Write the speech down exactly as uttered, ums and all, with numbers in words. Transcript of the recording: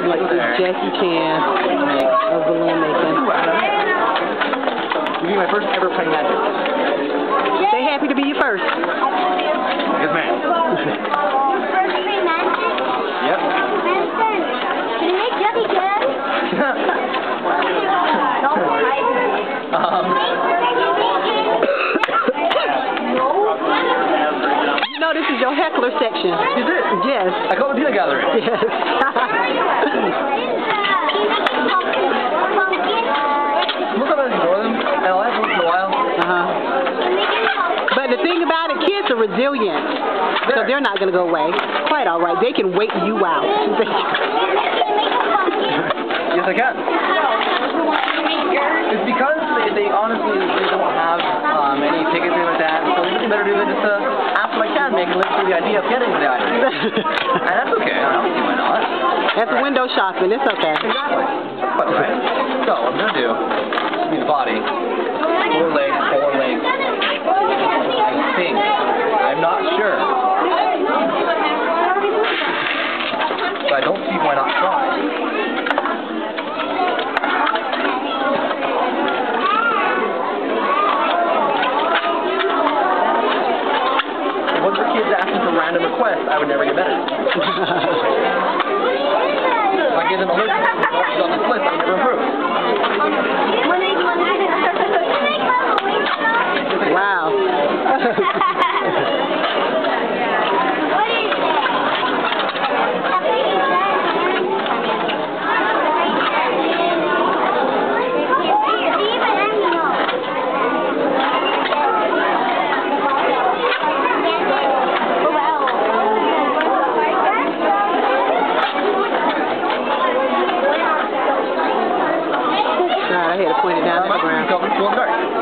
like this Jackie Chan of balloon making. You'll be my first ever praying magic. They happy to be your first. Yes, ma'am. First praying magic? Yep. Madison, can you make Jackie Chan? um, You know this is your heckler section. Is it? Yes. I call it peanut gathering. Yes. Most of us ignore them, and I'll ask once in a while. Uh-huh. But the thing about it, kids are resilient, so they're not going to go away. Quite all right. They can wait you out. Yes, I can. It's because they, they honestly they don't have um, any tickets or anything like that, so there's nothing better to do than just to ask what I can make and live through the idea of getting the item. And that's okay. I don't see why not. That's window shopping. It's okay. Exactly. But, right? So, what I'm going to do is body, four legs, four legs. I think. I'm not sure. But I don't see why not try. If it wasn't for kids asking for random requests, I would never get better. If I gave them a list on this list, I would never improve. Wow. I had to point it down to the ground.